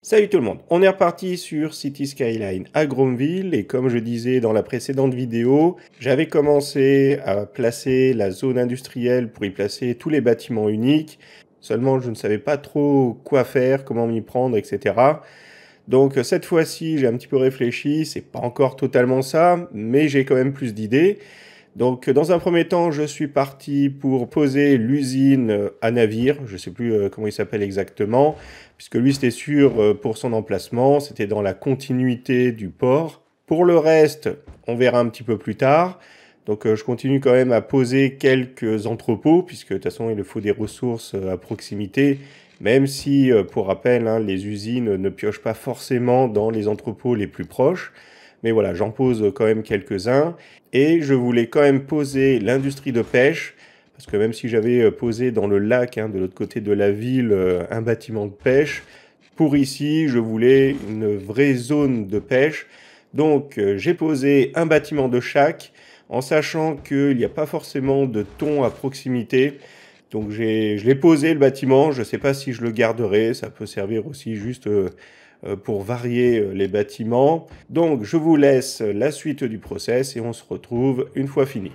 Salut tout le monde, on est reparti sur City Skyline à Gromville et comme je disais dans la précédente vidéo, j'avais commencé à placer la zone industrielle pour y placer tous les bâtiments uniques, seulement je ne savais pas trop quoi faire, comment m'y prendre, etc. Donc cette fois-ci j'ai un petit peu réfléchi, c'est pas encore totalement ça, mais j'ai quand même plus d'idées. Donc, dans un premier temps, je suis parti pour poser l'usine à navire. Je ne sais plus comment il s'appelle exactement, puisque lui, c'était sûr pour son emplacement. C'était dans la continuité du port. Pour le reste, on verra un petit peu plus tard. Donc, je continue quand même à poser quelques entrepôts, puisque de toute façon, il faut des ressources à proximité. Même si, pour rappel, hein, les usines ne piochent pas forcément dans les entrepôts les plus proches. Mais voilà, j'en pose quand même quelques-uns. Et je voulais quand même poser l'industrie de pêche, parce que même si j'avais posé dans le lac, hein, de l'autre côté de la ville, un bâtiment de pêche, pour ici, je voulais une vraie zone de pêche. Donc j'ai posé un bâtiment de chaque, en sachant qu'il n'y a pas forcément de thon à proximité. Donc je l'ai posé le bâtiment, je ne sais pas si je le garderai, ça peut servir aussi juste pour varier les bâtiments. Donc je vous laisse la suite du process et on se retrouve une fois fini.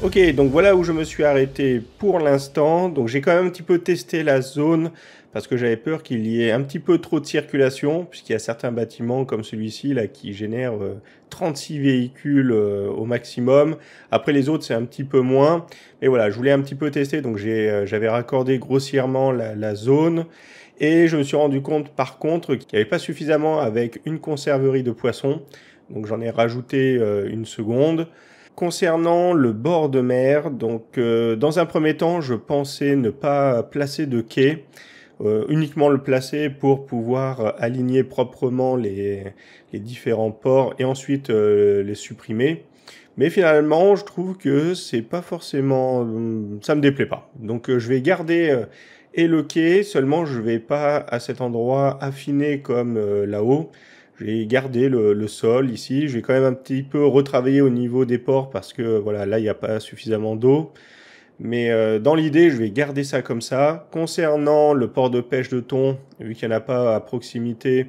Ok, donc voilà où je me suis arrêté pour l'instant. Donc j'ai quand même un petit peu testé la zone parce que j'avais peur qu'il y ait un petit peu trop de circulation, puisqu'il y a certains bâtiments comme celui-ci là qui génèrent 36 véhicules au maximum. Après les autres c'est un petit peu moins. Mais voilà, je voulais un petit peu tester, donc j'avais raccordé grossièrement la zone. Et je me suis rendu compte par contre qu'il n'y avait pas suffisamment avec une conserverie de poissons. Donc j'en ai rajouté une seconde. Concernant le bord de mer, donc dans un premier temps, je pensais ne pas placer de quai, uniquement le placer pour pouvoir aligner proprement les différents ports et ensuite les supprimer. Mais finalement, je trouve que c'est pas forcément, ça me déplaît pas. Donc je vais garder et le quai, seulement je vais pas à cet endroit affiner comme là-haut. J'ai gardé le sol ici. Je vais quand même un petit peu retravailler au niveau des ports parce que voilà, là il n'y a pas suffisamment d'eau. Mais dans l'idée, je vais garder ça comme ça. Concernant le port de pêche de thon, vu qu'il n'y en a pas à proximité,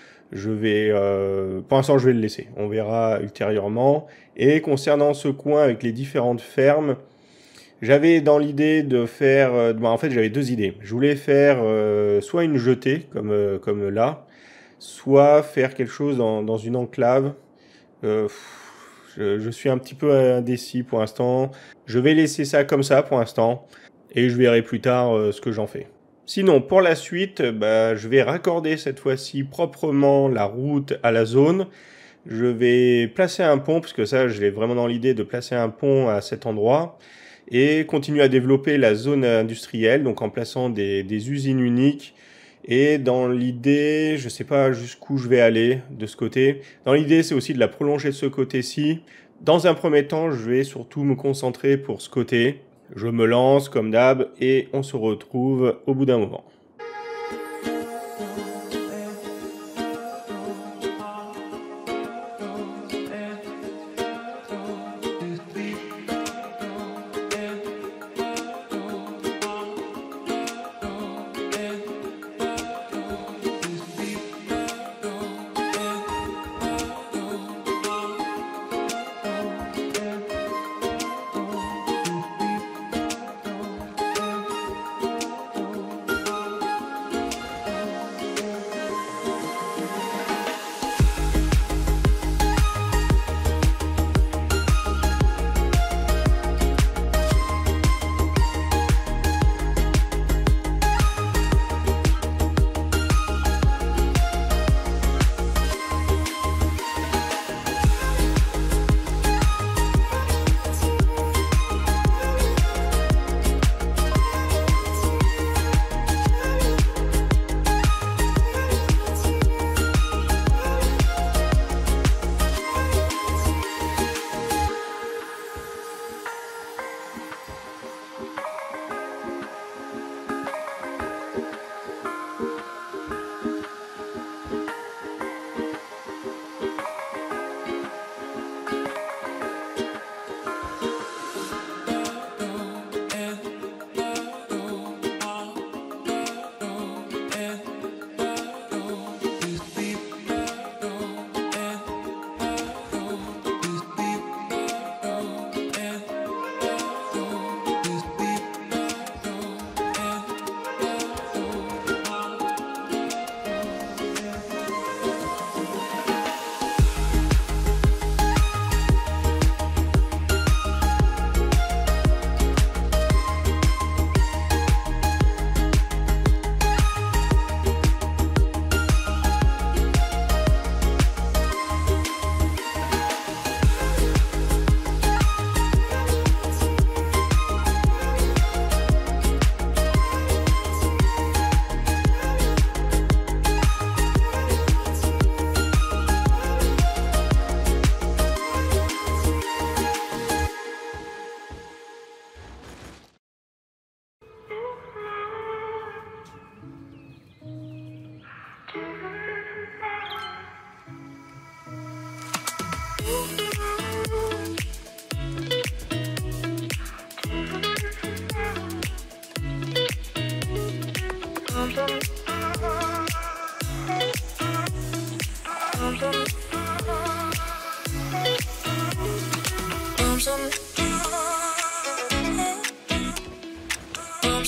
pour l'instant, je vais le laisser. On verra ultérieurement. Et concernant ce coin avec les différentes fermes, j'avais dans l'idée de faire, en fait, j'avais deux idées. Je voulais faire soit une jetée comme là, soit faire quelque chose dans une enclave. Euh, je suis un petit peu indécis pour l'instant. Je vais laisser ça comme ça pour l'instant et je verrai plus tard ce que j'en fais. Sinon, pour la suite, je vais raccorder cette fois-ci proprement la route à la zone. Je vais placer un pont, parce que ça, j'ai vraiment dans l'idée de placer un pont à cet endroit et continuer à développer la zone industrielle, donc en plaçant des usines uniques. Et dans l'idée, je sais pas jusqu'où je vais aller de ce côté. Dans l'idée, c'est aussi de la prolonger de ce côté-ci. Dans un premier temps, je vais surtout me concentrer pour ce côté. Je me lance comme d'hab et on se retrouve au bout d'un moment.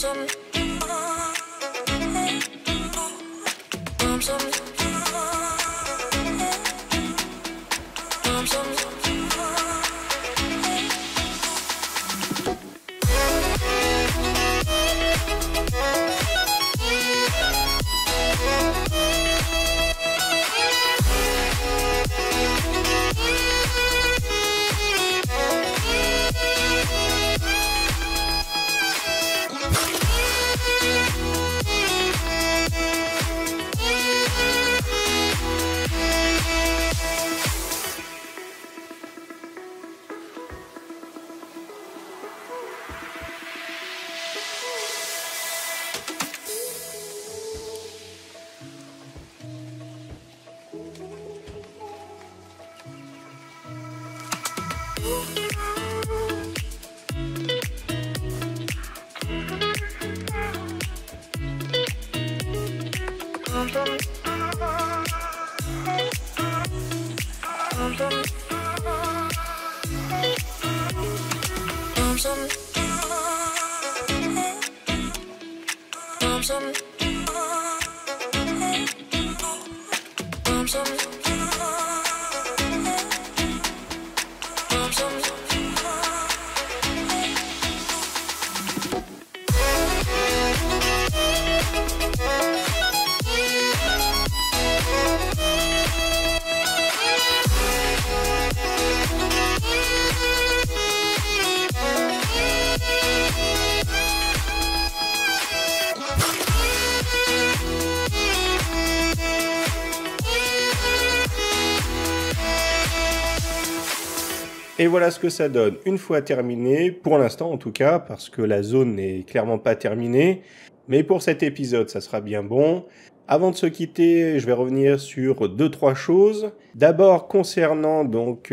Et voilà ce que ça donne une fois terminé, pour l'instant en tout cas, parce que la zone n'est clairement pas terminée. Mais pour cet épisode, ça sera bien bon. Avant de se quitter, je vais revenir sur 2-3 choses. D'abord, concernant donc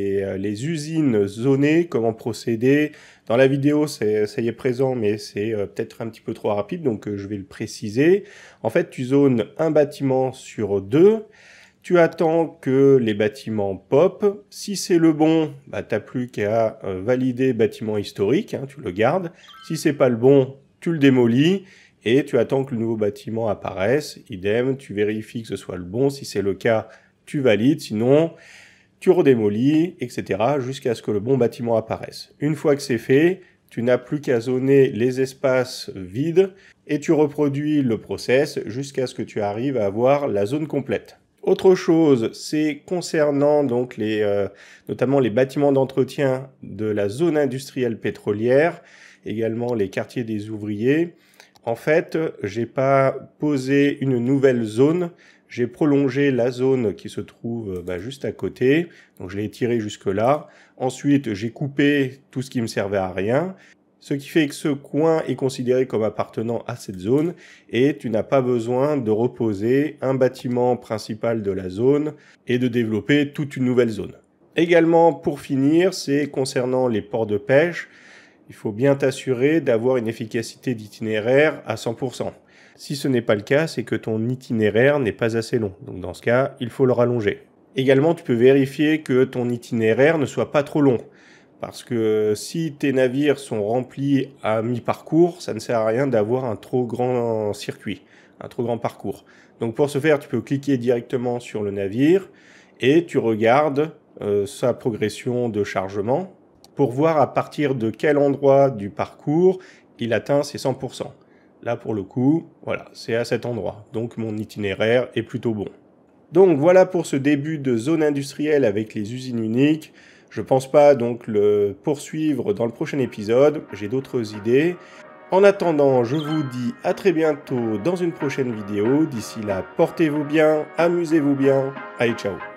les usines zonées, comment procéder. Dans la vidéo, ça y est présent, mais c'est peut-être un petit peu trop rapide, donc je vais le préciser. En fait, tu zones un bâtiment sur 2. Tu attends que les bâtiments pop. Si c'est le bon, bah, tu n'as plus qu'à valider bâtiment historique, hein, tu le gardes. Si c'est pas le bon, tu le démolis et tu attends que le nouveau bâtiment apparaisse. Idem, tu vérifies que ce soit le bon. Si c'est le cas, tu valides. Sinon, tu redémolis, etc. jusqu'à ce que le bon bâtiment apparaisse. Une fois que c'est fait, tu n'as plus qu'à zoner les espaces vides et tu reproduis le process jusqu'à ce que tu arrives à avoir la zone complète. Autre chose, c'est concernant donc notamment les bâtiments d'entretien de la zone industrielle pétrolière, également les quartiers des ouvriers. En fait, j'ai pas posé une nouvelle zone, j'ai prolongé la zone qui se trouve juste à côté, donc je l'ai étirée jusque là. Ensuite, j'ai coupé tout ce qui me servait à rien. Ce qui fait que ce coin est considéré comme appartenant à cette zone et tu n'as pas besoin de reposer un bâtiment principal de la zone et de développer toute une nouvelle zone. Également, pour finir, c'est concernant les ports de pêche, il faut bien t'assurer d'avoir une efficacité d'itinéraire à 100%. Si ce n'est pas le cas, c'est que ton itinéraire n'est pas assez long. Donc dans ce cas, il faut le rallonger. Également, tu peux vérifier que ton itinéraire ne soit pas trop long. Parce que si tes navires sont remplis à mi-parcours, ça ne sert à rien d'avoir un trop grand circuit, un trop grand parcours. Donc pour ce faire, tu peux cliquer directement sur le navire et tu regardes sa progression de chargement pour voir à partir de quel endroit du parcours il atteint ses 100%. Là pour le coup, voilà, c'est à cet endroit. Donc mon itinéraire est plutôt bon. Donc voilà pour ce début de zone industrielle avec les usines uniques. Je pense pas donc le poursuivre dans le prochain épisode, j'ai d'autres idées. En attendant, je vous dis à très bientôt dans une prochaine vidéo. D'ici là, portez-vous bien, amusez-vous bien. Allez, ciao!